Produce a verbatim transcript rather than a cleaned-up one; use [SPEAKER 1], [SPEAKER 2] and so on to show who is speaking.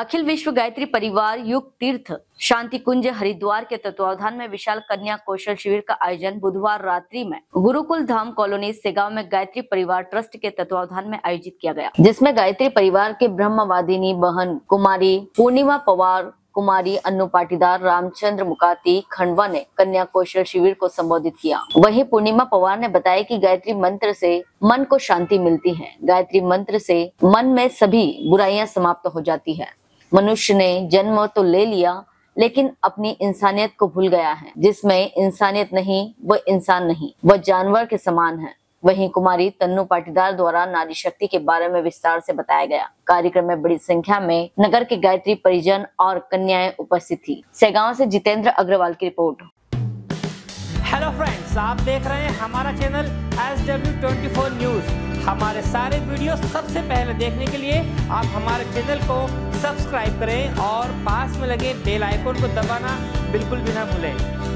[SPEAKER 1] अखिल विश्व गायत्री परिवार युग तीर्थ शांति कुंज हरिद्वार के तत्वावधान में विशाल कन्या कौशल शिविर का आयोजन बुधवार रात्रि में गुरुकुल धाम कॉलोनी सेगांव में गायत्री परिवार ट्रस्ट के तत्वावधान में आयोजित किया गया, जिसमें गायत्री परिवार के ब्रह्मवादिनी बहन कुमारी पूर्णिमा पवार, कुमारी अन्नू पाटीदार, रामचंद्र मुकाती खंडवा ने कन्या कौशल शिविर को संबोधित किया। वहीं पूर्णिमा पवार ने बताया कि गायत्री मंत्र से मन को शांति मिलती है। गायत्री मंत्र से मन में सभी बुराइयां समाप्त हो जाती है। मनुष्य ने जन्म तो ले लिया, लेकिन अपनी इंसानियत को भूल गया है। जिसमें इंसानियत नहीं, वह इंसान नहीं, वह जानवर के समान है। वहीं कुमारी तन्नू पाटीदार द्वारा नारी शक्ति के बारे में विस्तार से बताया गया। कार्यक्रम में बड़ी संख्या में नगर के गायत्री परिजन और कन्याएं उपस्थित थी। सेगांव से जितेंद्र अग्रवाल की रिपोर्ट।
[SPEAKER 2] हेलो फ्रेंड्स, आप देख रहे हैं हमारा channel S W twenty four news. हमारे सारे वीडियो सबसे पहले देखने के लिए आप हमारे चैनल को सब्सक्राइब करें और पास में लगे बेल आइकन को दबाना बिल्कुल भी ना भूलें।